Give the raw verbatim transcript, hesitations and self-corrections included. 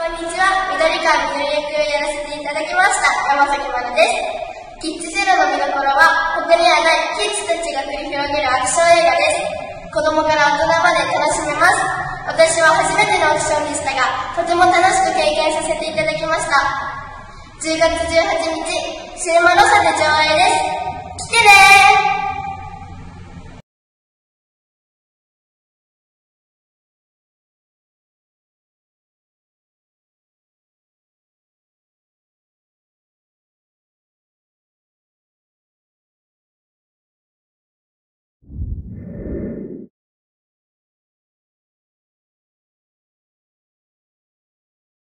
んにちは。緑川みどり役をやらせていただきました山崎まるです。キッズゼロの見どころは他にはないキッズたちが繰り広げるアクション映画です。子供から大人まで楽しめます。私は初めてのオーディションでしたが、とても楽しく経験させていただきました。じゅうがつじゅうはちにちシネマロサで上映です。来てねー。